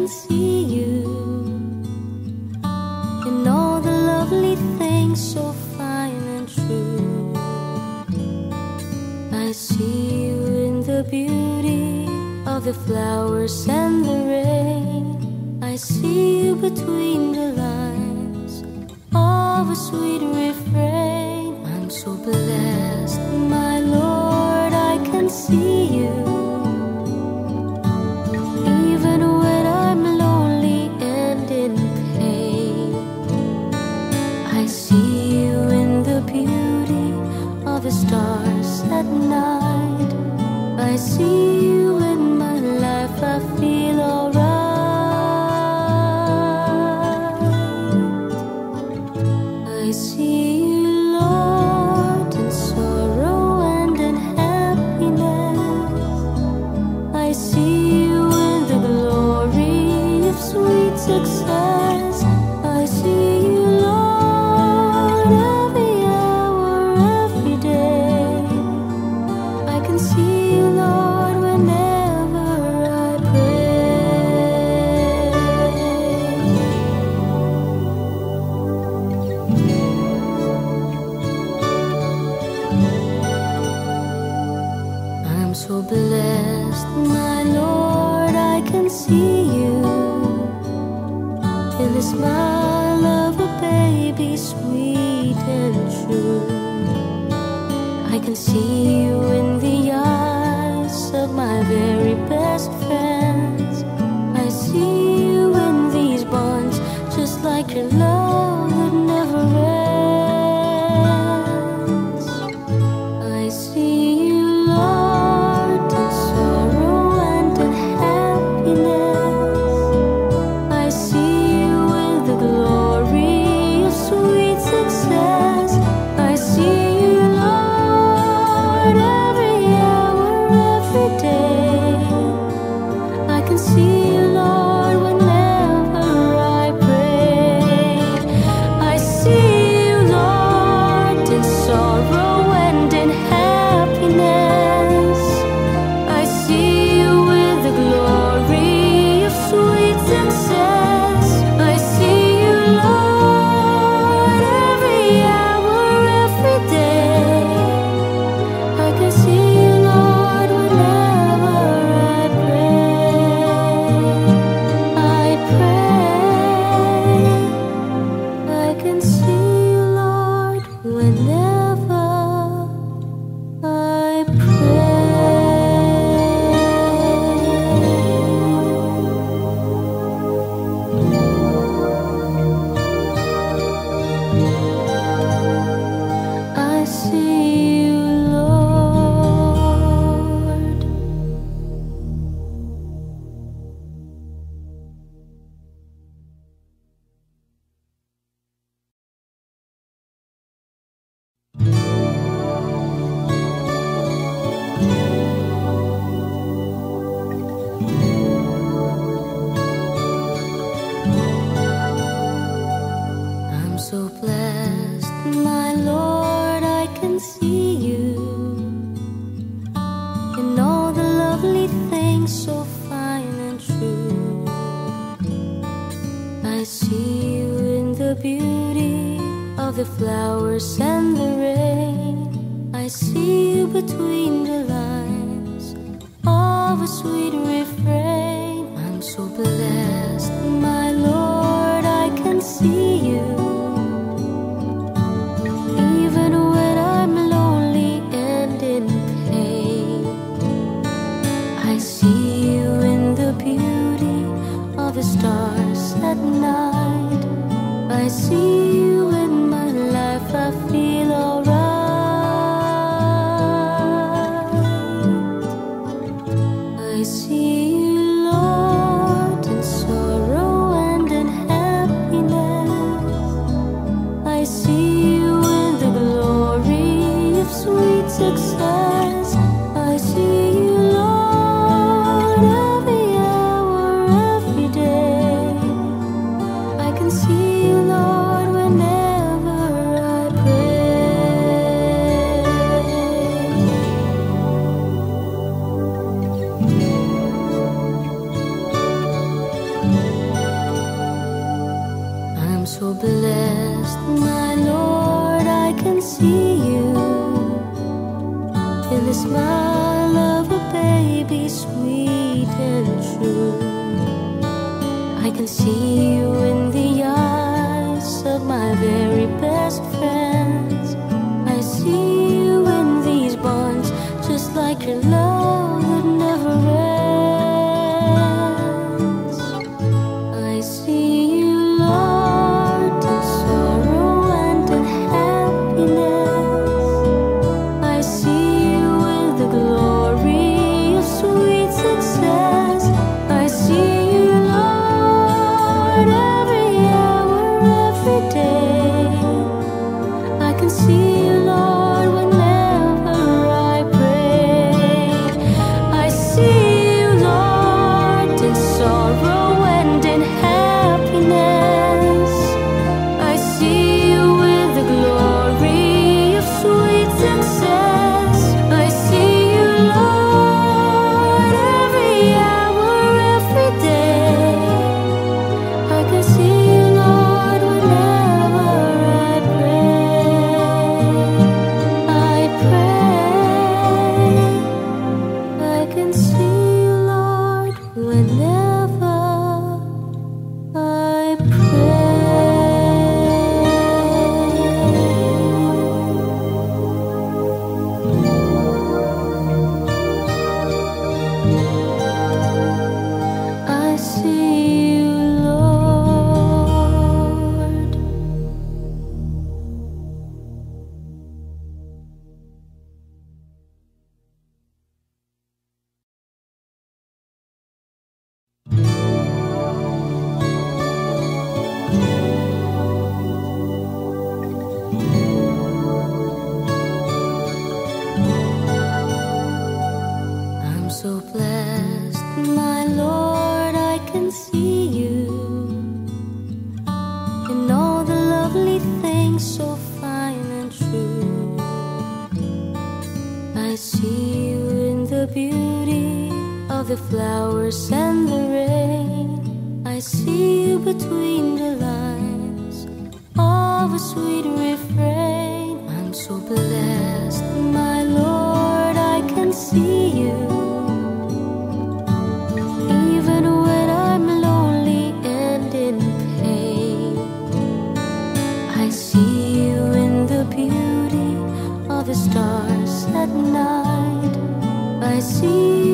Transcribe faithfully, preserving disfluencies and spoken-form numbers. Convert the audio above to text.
can see you in all the lovely things so fine and true. I see you in the beauty of the flowers and the rain. I see you between the lines of a sweet refrain. I'm so blessed, my Lord, I can see you. Even when I'm lonely and in pain, I see you in the beauty of the stars at night. I see you in my life, I feel alright. I see you, Lord, in sorrow and in happiness. I see you in the glory of sweet success. I see you, Lord, every hour, every day. I can see you, Lord, whenever I pray. I'm so blessed, my Lord, I can see you in the smile of a baby, sweet and true. I can see you in the eyes of my very best friends. I see you in these bonds, just like your love that never ends. I see you, Lord, in sorrow and in happiness. I see you in the glory of sweet success. I see you, Lord, every hour, every day. I can see you, Lord, whenever I pray. I see you, Lord, in sorrow and in happiness. I see you with the glory of sweet success. I see you, Lord, every hour, every day. I can see you, Lord, whenever I pray. I pray. I can see you, Lord, whenever I pray. I see you, Lord. I'm so blessed, my Lord, I can see you in all the lovely things so fine and true. I see you in the beauty of the flowers and the rain. I see you between the lines of a sweet refrain. I'm so blessed, my Lord, I can see you. Even when I'm lonely and in pain, I see you in the beauty of the stars at night. I see you in my life, I feel alright. I see you, Lord, in sorrow and in happiness. I see you in the glory of sweet success. I see you, Lord, every hour, every day. I can see you, Lord, I can see you in the eyes of my very best friends. I see you in these bonds, just like your love that never ends. I see you, Lord, in sorrow and in happiness. I see you with the glory of sweet success. I see you, Lord, every hour, every day. I can see you, Lord, whenever I pray. I see you, Lord, in sorrow and in happiness. I see you with the glory of sweet success. I see you, Lord, every hour, every day. I can see you, Lord, whenever I pray. I pray. I can see you, Lord, whenever I pray. I see you, Lord. I'm so blessed, my Lord, I can see you in all the lovely things so fine and true. I see you in the beauty of the flowers and the rain. I see you between the lines of a sweet refrain. I'm so blessed, my Lord, I can see you even when I'm lonely and in pain. I see you in the beauty of the stars at night. I see